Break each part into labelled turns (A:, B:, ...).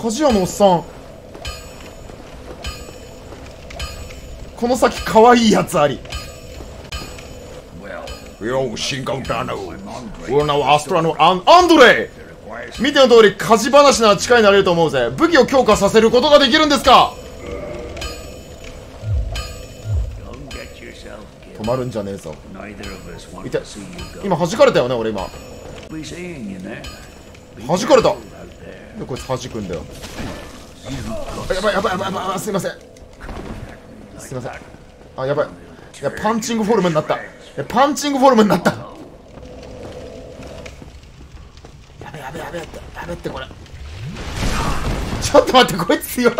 A: 鍛冶屋のおっさん、この先可愛いやつあり。よう、新カウンターの俺の名はアストラのアンドレイ。見ての通り火事話なら力になれると思うぜ。武器を強化させることができるんですか。止まるんじゃねえぞ。いて、今弾かれたよね。俺今弾かれた。でこいつ弾くんだよ。やばいやばいやばいやばい、すいませんすいません。あ、やばい。いや、パンチングフォルムになった。パンチングフォルムになった。やべやべやべってやべって、これちょっと待って、こいつ強い。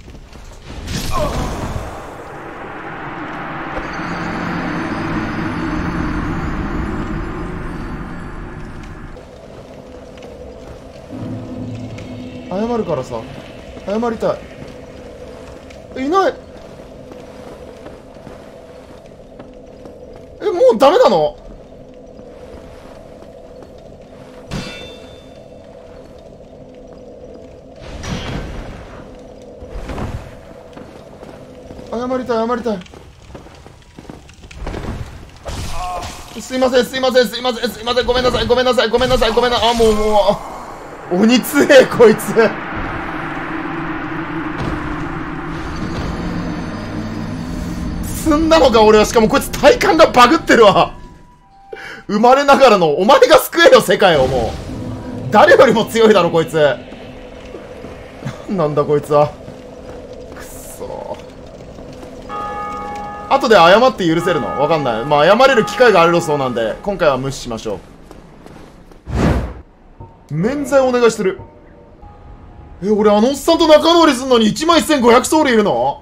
A: 謝るからさ、謝りたい。いない。もうダメなの。謝りたい謝りたい。すいませんすいませんすいませんすいません、ごめんなさいごめんなさいごめんなさいごめんなさい。あ、もう鬼強えこいつ。積んだのか俺は。しかもこいつ体幹がバグってるわ。生まれながらの。お前が救えよ世界を。もう誰よりも強いだろこいつ。なんだこいつは。くそ。後で謝って許せるのわかんない。まあ謝れる機会があるそうなんで今回は無視しましょう。免罪お願いしてる。俺あのおっさんと仲直りすんのに11500ソウルいるの。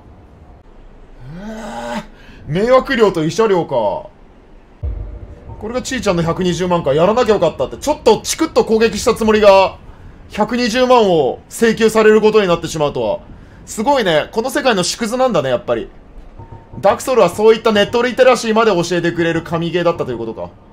A: 迷惑料と慰謝料か。これがちーちゃんの120万か。やらなきゃよかったって。ちょっとチクッと攻撃したつもりが120万を請求されることになってしまうとは。すごいね。この世界の縮図なんだねやっぱり。ダークソウルはそういったネットリテラシーまで教えてくれる神ゲーだったということか。